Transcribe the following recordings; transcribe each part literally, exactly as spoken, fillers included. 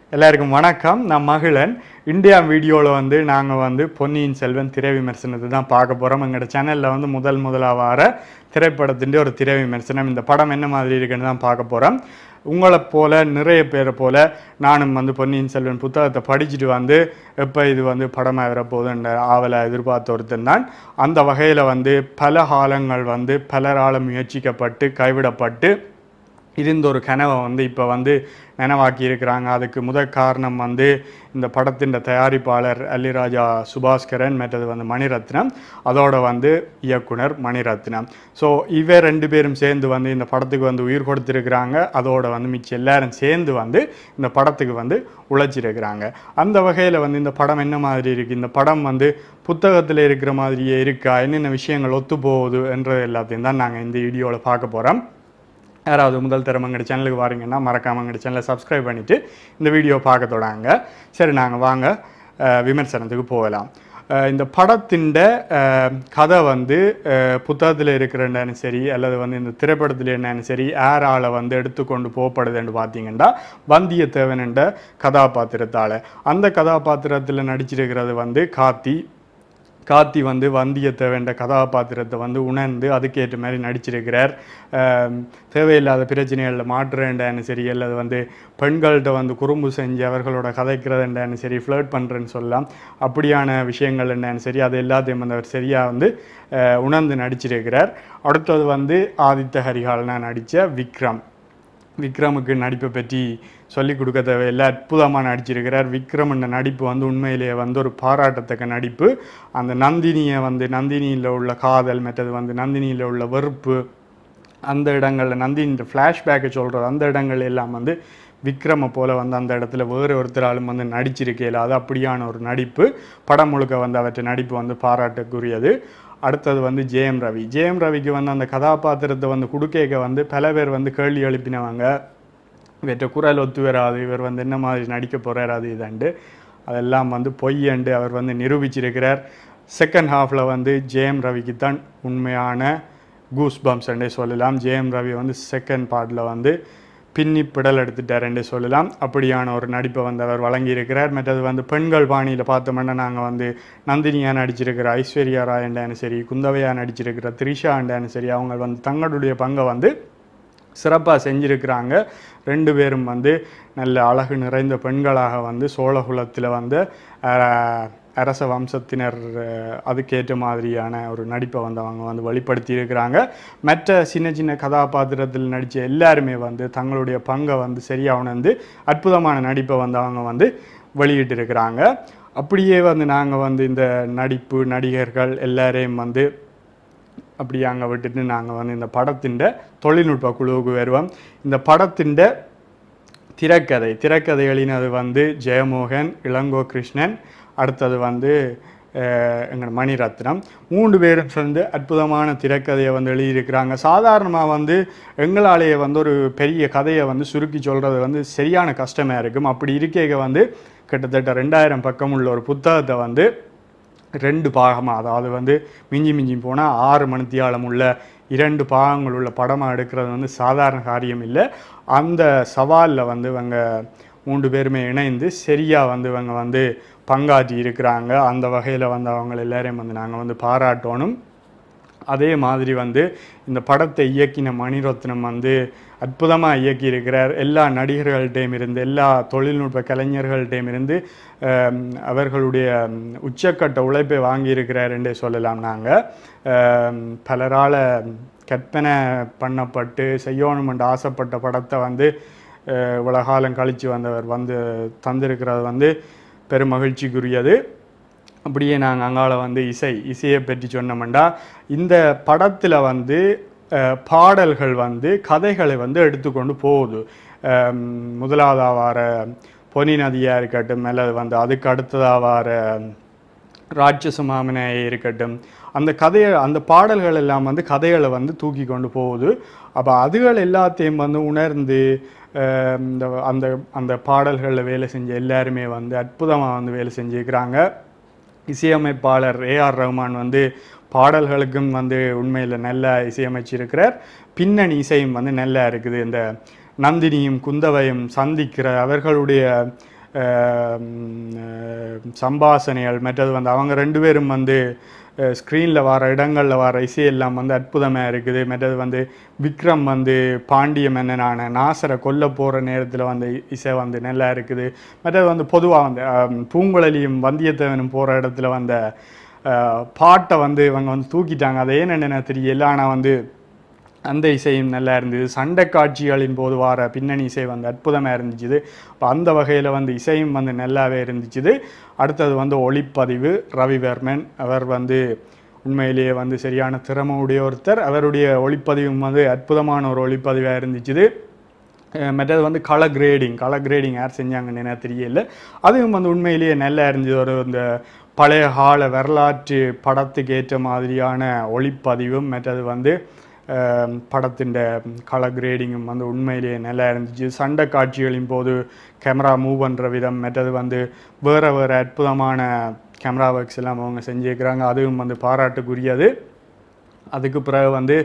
எல்லாருக்கும் வணக்கம். நான் மகிழன். இந்தியா வீடியோவில் வந்து நாங்கள் வந்து பொன்னியின் செல்வன் திரை விமர்சனத்தை தான் பார்க்க போகிறோம். எங்களோட சேனலில் வந்து முதல் முதலாக வர திரைப்படத்திൻ്റെ ஒரு திரை விமர்சனம். இந்த படம் என்ன மாதிரி இருக்குன்னு தான் பார்க்க போகிறோம். உங்களை போல நிறைய பேரை போல் நானும் வந்து பொன்னியின் செல்வன் புத்தகத்தை படிச்சுட்டு வந்து எப்போ இது வந்து படமாக வரப்போகுதுன்ற ஆவலை எதிர்பார்த்த ஒருத்தன் தான். அந்த வகையில் வந்து பல காலங்கள் வந்து பலரால் முயற்சிக்கப்பட்டு கைவிடப்பட்டு இருந்த ஒரு கனவை வந்து இப்போ வந்து நினைவாக்கி இருக்கிறாங்க. அதுக்கு முதல் காரணம் வந்து இந்த படத்தின் தயாரிப்பாளர் அல்லிராஜா சுபாஸ்கரன், மற்றது வந்து மணிரத்னம், அதோட வந்து இயக்குனர் மணிரத்னம். ஸோ இவ ரெண்டு பேரும் சேர்ந்து வந்து இந்த படத்துக்கு வந்து உயிர் கொடுத்துருக்குறாங்க. அதோட வந்து மிச்சம் எல்லாரும் சேர்ந்து வந்து இந்த படத்துக்கு வந்து உழைச்சிருக்கிறாங்க. அந்த வகையில் வந்து இந்த படம் என்ன மாதிரி இருக்குது, இந்த படம் வந்து புத்தகத்தில் இருக்கிற மாதிரியே இருக்கா, என்னென்ன விஷயங்கள் ஒத்து போகுது என்ற எல்லாத்தையும் தான் நாங்கள் இந்த வீடியோவில் பார்க்க போகிறோம். யாராவது முதல் தரம் எங்கள் சேனலுக்கு வாரீங்கன்னா மறக்காமல் எங்கள் சேனலை சப்ஸ்கிரைப் பண்ணிவிட்டு இந்த வீடியோ பார்க்க தொடங்க. சரி, நாங்கள் வாங்க விமர்சனத்துக்கு போகலாம். இந்த படத்தின் கதை வந்து புத்தகத்தில் இருக்கிறன்னு சரி அல்லது வந்து இந்த திரைப்படத்தில் என்னன்னு சரி யாரால் வந்து எடுத்துக்கொண்டு போகப்படுதுன்னு பார்த்தீங்கன்னா வந்தியத்தேவன் என்ற கதாபாத்திரத்தால். அந்த கதாபாத்திரத்தில் நடிச்சிருக்கிறது வந்து கார்த்தி. கார்த்தி வந்து வந்தியத்தேவன் கதாபாத்திரத்தை வந்து உணர்ந்து அதுக்கேற்ற மாதிரி நடிச்சிருக்கிறார். தேவையில்லாத பிரச்சனைகளில் மாற்றுறேன்டான்னு சரி அல்லது வந்து பெண்கள்கிட்ட வந்து குறும்பு செஞ்சு அவர்களோட கதைக்கிறதுண்டான்னு சரி, ஃப்ளர்ட் பண்ணுறேன்னு சொல்லலாம், அப்படியான விஷயங்கள் என்னன்னு சரி அது எல்லாத்தையும் வந்து அவர் சரியாக வந்து உணர்ந்து நடிச்சிருக்கிறார். அடுத்தது வந்து ஆதித்த ஹரிகாலனா நடித்த விக்ரம். விக்ரமுக்கு நடிப்பை பற்றி சொல்லிக் கொடுக்க தேவையில்லை, அற்புதமாக நடிச்சிருக்கிறார். விக்ரம் என்ற நடிப்பு வந்து உண்மையிலேயே வந்து ஒரு பாராட்டத்தக்க நடிப்பு. அந்த நந்தினியை வந்து நந்தினியில் உள்ள காதல், மற்றது வந்து நந்தினியில் உள்ள வெறுப்பு, அந்த இடங்களில் நந்தினின்ற ஃப்ளாஷ்பேக்கை சொல்கிறது, அந்த இடங்கள் எல்லாம் வந்து விக்ரமை போல் வந்து அந்த இடத்துல வேறு ஒருத்தராலும் வந்து நடிச்சிருக்கையில் அது அப்படியான ஒரு நடிப்பு. படம் முழுக்க வந்து அவற்றை நடிப்பு வந்து பாராட்டுக்குரியது. அடுத்தது வந்து ஜேஎம் ரவி. ஜேஎம் ரவிக்கு வந்து அந்த கதாபாத்திரத்தை வந்து கொடுக்க வந்து பல பேர் வந்து கேள்வி எழுப்பினவங்க, இவற்றை குரல் ஒத்து வராது, இவர் வந்து என்ன மாதிரி நடிக்க போகிறாரு இதண்டு, அதெல்லாம் வந்து பொய்யண்டு அவர் வந்து நிரூபிச்சிருக்கிறார். செகண்ட் ஹாஃபில் வந்து ஜேஎம் ரவிக்கு தான் உண்மையான கூஸ் பம்ப்ஸ்ன்றே சொல்லலாம். ஜேஎம் ரவி வந்து செகண்ட் பார்ட்டில் வந்து பின்னி பிடல் எடுத்துட்டாருன்றே சொல்லலாம். அப்படியான ஒரு நடிப்பை வந்து அவர் வழங்கியிருக்கிறார். மற்றது வந்து பெண்கள் பாணியில் பார்த்தோம்னா நாங்கள் வந்து நந்தினியாக நடிச்சிருக்கிற ஐஸ்வர்யா ராயண்டானு சரி, குந்தவையாக நடிச்சிருக்கிற த்ரிஷா அண்டானு சரி, அவங்க வந்து தங்களுடைய பங்கை வந்து சிறப்பாக செஞ்சுருக்கிறாங்க. ரெண்டு பேரும் வந்து நல்ல அழகு நிறைந்த பெண்களாக வந்து சோழகுலத்தில் வந்து அரச வம்சத்தினர் அதுக்கேற்ற மாதிரியான ஒரு நடிப்பை வந்து அவங்க வந்து வெளிப்படுத்தி இருக்கிறாங்க. மற்ற சின்ன சின்ன கதாபாத்திரத்தில் நடித்த எல்லாருமே வந்து தங்களுடைய பங்கை வந்து சரியாக உணர்ந்து அற்புதமான நடிப்பை வந்து அவங்க வந்து வெளியிட்டு இருக்கிறாங்க. அப்படியே வந்து நாங்கள் வந்து இந்த நடிப்பு நடிகர்கள் எல்லாரையும் வந்து அப்படி அங்கே விட்டுட்டு நாங்கள் வந்து இந்த படத்தின் தொழில்நுட்ப குழுவுக்கு வருவோம். இந்த படத்தின் திரைக்கதை திரைக்கதை எழுதினது வந்து ஜெயமோகன், இளங்கோ கிருஷ்ணன், அடுத்தது வந்து எங்கள் மணிரத்னம். மூன்று பேரும் சேர்ந்து அற்புதமான திரைக்கதையை வந்து எழுதியிருக்கிறாங்க. சாதாரணமாக வந்து எங்களாலேயே வந்து ஒரு பெரிய கதையை வந்து சுருக்கி சொல்கிறது வந்து சரியான கஷ்டமாக இருக்கும். அப்படி இருக்க வந்து கிட்டத்தட்ட ரெண்டாயிரம் பக்கம் உள்ள ஒரு புத்தகத்தை வந்து ரெண்டு பாகமாக, அதாவது வந்து மிஞ்சி மிஞ்சி போனால் ஆறு மணித்தியாலம் உள்ள இரண்டு பாகங்கள் உள்ள படமாக எடுக்கிறது வந்து சாதாரண காரியம் இல்லை. அந்த சவாலில் வந்து இவங்க மூன்று பேருமே இணைந்து சரியாக வந்து இவங்க வந்து பங்காற்றி இருக்கிறாங்க. அந்த வகையில் வந்து அவங்க எல்லாரையும் வந்து நாங்கள் வந்து பாராட்டணும். அதே மாதிரி வந்து இந்த படத்தை இயக்கின மணிரத்னம் வந்து அற்புதமாக இயக்கியிருக்கிறார். எல்லா நடிகர்கள்டையும் இருந்து எல்லா தொழில்நுட்ப கலைஞர்கள்டையும் இருந்து அவர்களுடைய உச்சக்கட்ட உழைப்பை வாங்கியிருக்கிறார் என்றே சொல்லலாம். நாங்கள் பலரால் கற்பனை பண்ணப்பட்டு செய்யணும் என்று ஆசைப்பட்ட படத்தை வந்து இவ்வளவு காலம் கழித்து வந்தவர் வந்து தந்திருக்கிறது வந்து பெரும் மகிழ்ச்சிக்குரியது. அப்படியே நாங்கள் அங்கால வந்து இசை இசையை பற்றி சொன்னோம்னா இந்த படத்தில் வந்து பாடல்கள் வந்து கதைகளை வந்து எடுத்துக்கொண்டு போகுது. முதலாவதாக வர பொன்னி நதியாக இருக்கட்டும், அல்லது வந்து அதுக்கு அடுத்ததாக வர ராட்சச மாமனையாக இருக்கட்டும், அந்த கதையை அந்த பாடல்கள் எல்லாம் வந்து கதைகளை வந்து தூக்கி கொண்டு போகுது. அப்போ அதுகள் எல்லாத்தையும் வந்து உணர்ந்து இந்த அந்த அந்த பாடல்களில் வேலை செஞ்ச எல்லாருமே வந்து அற்புதமாக வந்து வேலை செஞ்சுருக்கிறாங்க. இசையமைப்பாளர் ஏ ஆர் ரஹ்மான் வந்து பாடல்களுக்கும் வந்து உண்மையில் நல்லா இசையமைச்சிருக்கிறார். பின்னணி இசையும் வந்து நல்லா இருக்குது. இந்த நந்தினியும் குந்தவையும் சந்திக்கிற அவர்களுடைய சம்பாசனைகள் மற்றது வந்து அவங்க ரெண்டு பேரும் வந்து ஸ்க்ரீனில் வர இடங்களில் வர இசையெல்லாம் வந்து அற்புதமாக இருக்குது. மற்றது வந்து விக்ரம் வந்து பாண்டிய மன்னனான நாசரை கொல்ல போகிற நேரத்தில் வந்து இசை வந்து நல்லா இருக்குது. மற்றது வந்து பொதுவாக வந்து பூங்குழலியும் வந்தியத்தேவனும் போகிற இடத்துல வந்த பாட்டை வந்து இவங்க வந்து தூக்கிட்டாங்க. அதை ஏன்னு என்ன தெரியல, ஆனால் வந்து அந்த இசையும் நல்லா இருந்தது. சண்டை காட்சிகளின் போது வர பின்னணி இசை வந்து அற்புதமாக இருந்துச்சு. இப்போ அந்த வகையில் வந்து இசையும் வந்து நல்லாவே இருந்துச்சு. அடுத்தது வந்து ஒளிப்பதிவு ரவிவர்மன், அவர் வந்து உண்மையிலேயே வந்து சரியான திறமையுடைய ஒருத்தர். அவருடைய ஒளிப்பதிவும் வந்து அற்புதமான ஒரு ஒளிப்பதிவாக இருந்துச்சு. மற்றது வந்து கலர் கிரேடிங் கலர் கிரேடிங் யார் செஞ்சாங்கன்னு என்ன தெரியல, அதுவும் வந்து உண்மையிலேயே நல்லா இருந்துச்சு. ஒரு இந்த பழைய கால வரலாற்று படத்துக்கு ஏற்ற மாதிரியான ஒளிப்பதிவும் மற்றது வந்து படத்தின் கலர் கிரேடிங்கும் வந்து உண்மையிலேயே நல்லா இருந்துச்சு. சண்டை காட்சிகளின் போது கேமரா மூவ் பண்ணுற விதம் மற்றது வந்து வேறு வேறு அற்புதமான கேமரா ஒர்க்ஸ் எல்லாம் அவங்க செஞ்சுருக்கிறாங்க, அதுவும் வந்து பாராட்டுக்குரியது. அதுக்கு பிறகு வந்து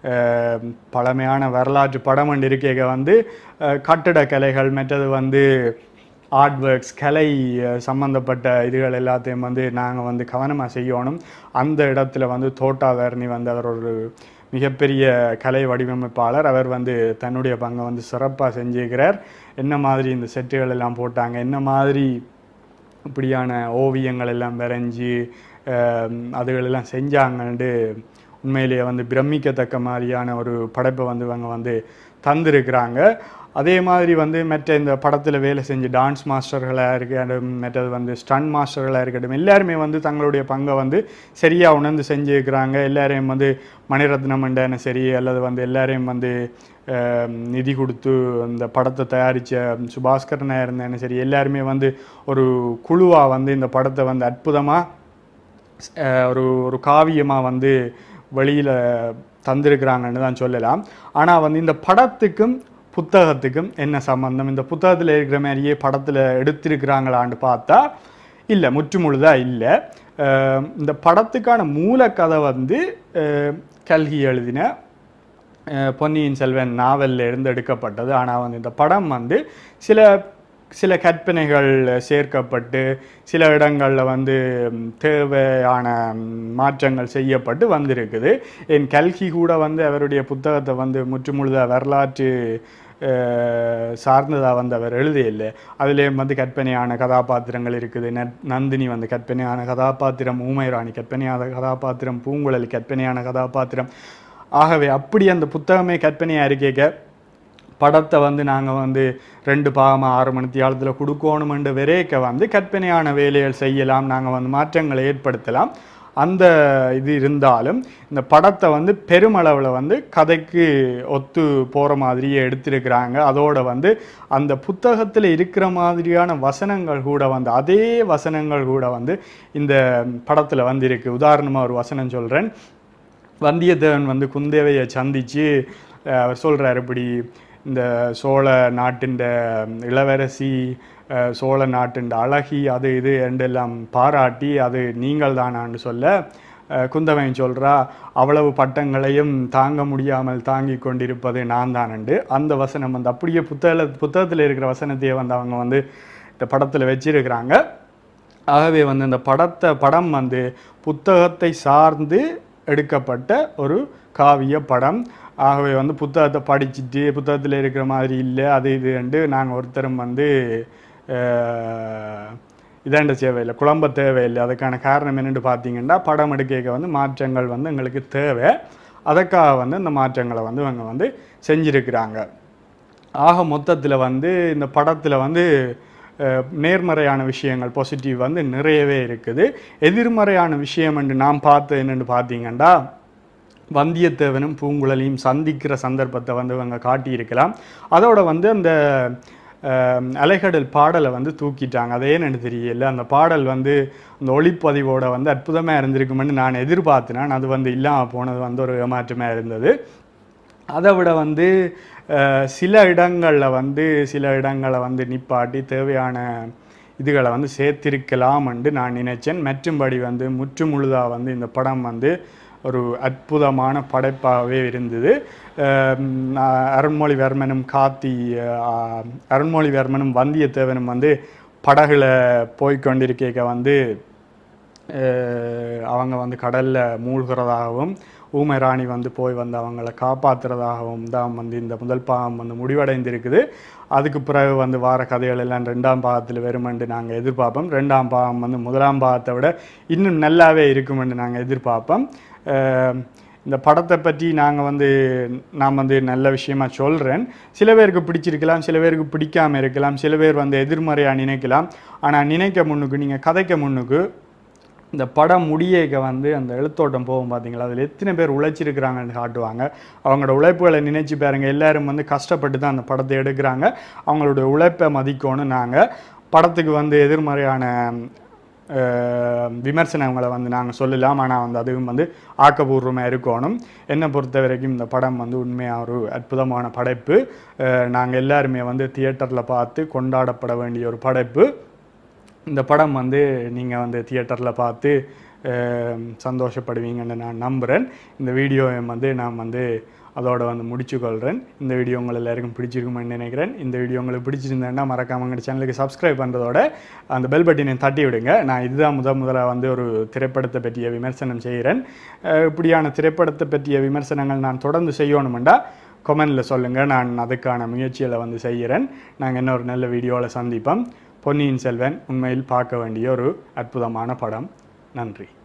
பழமையான வரலாற்று படம் ஒன்று இருக்க வந்து கட்டிடக்கலைகள் மற்றது வந்து ஆர்ட் ஒர்க்ஸ் கலை சம்மந்தப்பட்ட இதுகள் எல்லாத்தையும் வந்து நாங்கள் வந்து கவனமாக செய்யணும். அந்த இடத்துல வந்து தோட்டாதரணி வந்து அவர் ஒரு மிகப்பெரிய கலை வடிவமைப்பாளர். அவர் வந்து தன்னுடைய பங்கை வந்து சிறப்பாக செஞ்சுக்கிறார். என்ன மாதிரி இந்த செட்டுகள் எல்லாம் போட்டாங்க, என்ன மாதிரி இப்படியான ஓவியங்கள் எல்லாம் வரைஞ்சி அதுகளெல்லாம் செஞ்சாங்கன்ட்டு உண்மையிலேயே வந்து பிரமிக்கத்தக்க மாதிரியான ஒரு படைப்பை வந்து இவங்க வந்து தந்திருக்கிறாங்க. அதே மாதிரி வந்து மற்ற இந்த படத்தில் வேலை செஞ்சு டான்ஸ் மாஸ்டர்களாக இருக்கட்டும் மற்றது வந்து ஸ்டன் மாஸ்டர்களாக இருக்கட்டும் எல்லாருமே வந்து தங்களுடைய பங்கை வந்து சரியாக உணர்ந்து செஞ்சுருக்கிறாங்க. எல்லாரையும் வந்து மணிரத்னம் மண்டன சரி அல்லது வந்து எல்லாரையும் வந்து நிதி கொடுத்து இந்த படத்தை தயாரித்த சுபாஸ்கரனாக இருந்தேன்னு சரி எல்லாருமே வந்து ஒரு குழுவாக வந்து இந்த படத்தை வந்து அற்புதமாக ஒரு ஒரு காவியமாக வந்து வெளியில் தந்திருக்கிறாங்கன்னு தான் சொல்லலாம். ஆனால் வந்து இந்த படத்துக்கும் புத்தகத்துக்கும் என்ன சம்பந்தம், இந்த புத்தகத்தில் இருக்கிற மாதிரியே படத்தில் எடுத்திருக்கிறாங்களான்னு பார்த்தா இல்லை, முற்றுமுழுதாக இல்லை. இந்த படத்துக்கான மூலக்கதை வந்து கல்கி எழுதின பொன்னியின் செல்வன் நாவலில் இருந்து எடுக்கப்பட்டது. ஆனால் வந்து இந்த படம் வந்து சில சில கற்பனைகள் சேர்க்கப்பட்டு சில இடங்களில் வந்து தேவையான மாற்றங்கள் செய்யப்பட்டு வந்திருக்குது. என் கல்கி கூட வந்து அவருடைய புத்தகத்தை வந்து முற்றுமுழுதாக வரலாற்று சார்ந்ததாக வந்து அவர் எழுதியில்லை. அதுலேயும் வந்து கற்பனையான கதாபாத்திரங்கள் இருக்குது. நந்தினி வந்து கற்பனையான கதாபாத்திரம், ஊமைராணி கற்பனையான கதாபாத்திரம், பூங்குழலி கற்பனையான கதாபாத்திரம். ஆகவே அப்படி அந்த புத்தகமே கற்பனையாக இருக்கேக்க படத்தை வந்து நாங்கள் வந்து ரெண்டு பாகமாக ஆறு மணி தியாலத்தில் கொடுக்கணுமென்று விரைக்க வந்து கற்பனையான வேலைகள் செய்யலாம், நாங்கள் வந்து மாற்றங்களை ஏற்படுத்தலாம். அந்த இது இருந்தாலும் இந்த படத்தை வந்து பெருமளவில் வந்து கதைக்கு ஒத்து போகிற மாதிரியே எடுத்திருக்கிறாங்க. அதோடு வந்து அந்த புத்தகத்தில் இருக்கிற மாதிரியான வசனங்கள் கூட வந்து அதே வசனங்கள் கூட வந்து இந்த படத்தில் வந்து இருக்குது. உதாரணமாக ஒரு வசனம் சொல்கிறேன். வந்தியத்தேவன் வந்து குந்தேவையை சந்தித்து அவர் சொல்கிறார், இப்படி இந்த சோழ நாட்டின் இளவரசி சோழ நாட்டின் அழகி அது இது என்றெல்லாம் பாராட்டி அது நீங்கள் தானான்னு சொல்ல குந்தவையும் சொல்கிறா, அவ்வளவு பட்டங்களையும் தாங்க முடியாமல் தாங்கி கொண்டிருப்பது நான் தானண்டு. அந்த வசனம் வந்து அப்படியே புத்தக புத்தகத்தில் இருக்கிற வசனத்தையே வந்து அவங்க வந்து இந்த படத்தில் வச்சிருக்கிறாங்க. ஆகவே வந்து இந்த படத்தை படம் வந்து புத்தகத்தை சார்ந்து எடுக்கப்பட்ட ஒரு காவிய படம். ஆகவே வந்து புத்தகத்தை படிச்சுட்டு புத்தகத்தில் இருக்கிற மாதிரி இல்லை அது இதுண்டு நாங்கள் ஒருத்தரும் வந்து இதாண்ட தேவையில்லை, குழம்ப தேவையில்லை. அதுக்கான காரணம் என்னென்னு பார்த்தீங்கன்னா படம் எடுக்க வந்து மாற்றங்கள் வந்து எங்களுக்கு தேவை. அதுக்காக வந்து இந்த மாற்றங்களை வந்து அவங்க வந்து செஞ்சுருக்கிறாங்க. ஆக மொத்தத்தில் வந்து இந்த படத்தில் வந்து நேர்மறையான விஷயங்கள் பாசிட்டிவ் வந்து நிறையவே இருக்குது. எதிர்மறையான விஷயம் என்று நாம் பார்த்து என்னென்னு பார்த்தீங்கன்னா வந்தியத்தேவனும் பூங்குழலியும் சந்திக்கிற சந்தர்ப்பத்தை வந்து அவங்க காட்டியிருக்கலாம். அதோட வந்து அந்த அலைகடல் பாடலை வந்து தூக்கிட்டாங்க. அதே எனக்கு தெரியல. அந்த பாடல் வந்து அந்த ஒளிப்பதிவோட வந்து அற்புதமாக இருந்திருக்குமென்னு நான் எதிர்பார்த்தினேன். அது வந்து இல்லாமல் போனது வந்து ஒரு ஏமாற்றமாக இருந்தது. அதை விட வந்து சில இடங்களில் வந்து சில இடங்களை வந்து நிப்பாட்டி தேவையான இதுகளை வந்து சேர்த்திருக்கலாம்னு நான் நினைச்சேன். மற்றும்படி வந்து முற்றுமுழுதாக வந்து இந்த படம் வந்து ஒரு அற்புதமான படைப்பாகவே இருந்தது. அருண்மொழிவர்மனும் காத்தி அருண்மொழிவர்மனும் வந்தியத்தேவனும் வந்து படகுல போய்கொண்டிருக்க வந்து அவங்க வந்து கடலில் மூழ்கிறதாகவும் ஊமை ராணி வந்து போய் வந்து அவங்கள காப்பாற்றுறதாகவும் தான் வந்து இந்த முதல் பாகம் வந்து முடிவடைந்திருக்குது. அதுக்கு பிறகு வந்து வார கதைகள் எல்லாம் ரெண்டாம் பாகத்தில் வருமென்று நாங்கள் எதிர்பார்ப்போம். ரெண்டாம் பாகம் வந்து முதலாம் பாகத்தை விட இன்னும் நல்லாவே இருக்குமென்று நாங்கள் எதிர்பார்ப்போம். இந்த படத்தை பற்றி நாங்கள் வந்து நான் வந்து நல்ல விஷயமா சொல்கிறேன். சில பேருக்கு பிடிச்சிருக்கலாம், சில பேருக்கு பிடிக்காமல் இருக்கலாம், சில பேர் வந்து எதிர்மறையாக நினைக்கலாம். ஆனால் நினைக்க முன்னுக்கு, நீங்கள் கதைக்க முன்னுக்கு இந்த படம் முடியேக்க வந்து அந்த எழுத்தோட்டம் போகும் பார்த்தீங்களா, அதில் எத்தனை பேர் உழைச்சிருக்கிறாங்கன்னு காட்டுவாங்க. அவங்களோட உழைப்புகளை நினைச்சு பாருங்கள். எல்லோரும் வந்து கஷ்டப்பட்டு தான் அந்த படத்தை எடுக்கிறாங்க. அவங்களுடைய உழைப்பை மதிக்கணும். நாங்கள் படத்துக்கு வந்து எதிர்மறையான விமர்சனங்களை வந்து நாங்கள் சொல்லலாம், ஆனால் வந்து அதுவும் வந்து ஆக்கபூர்வமாக இருக்கணும். என்னை பொறுத்த வரைக்கும் இந்த படம் வந்து உண்மையாக ஒரு அற்புதமான படைப்பு. நாங்கள் எல்லாருமே வந்து தியேட்டரில் பார்த்து கொண்டாடப்பட வேண்டிய ஒரு படைப்பு. இந்த படம் வந்து நீங்கள் வந்து தியேட்டரில் பார்த்து சந்தோஷப்படுவீங்கன்னு நான் நம்புகிறேன். இந்த வீடியோவை வந்து நான் வந்து அதோடு வந்து முடிச்சுக்கொள்கிறேன். இந்த வீடியோ உங்கள் எல்லாருக்கும் பிடிச்சிருக்குமென்னு நினைக்கிறேன். இந்த வீடியோ உங்களுக்கு பிடிச்சிருந்தேன்னா மறக்காம எங்கள் சேனலுக்கு சப்ஸ்கிரைப் பண்ணுறதோட அந்த பெல் பட்டினை தட்டி விடுங்க. நான் இதுதான் முத முதலாக வந்து ஒரு திரைப்படத்தை பற்றிய விமர்சனம் செய்கிறேன். இப்படியான திரைப்படத்தை பற்றிய விமர்சனங்கள் நான் தொடர்ந்து செய்யணுமெண்டா கமெண்டில் சொல்லுங்கள். நான் அதுக்கான முயற்சிகளை வந்து செய்கிறேன். நாங்கள் இன்னொரு நல்ல வீடியோவில் சந்திப்போம். பொன்னியின் செல்வன் உண்மையில் பார்க்க வேண்டிய ஒரு அற்புதமான படம். நன்றி.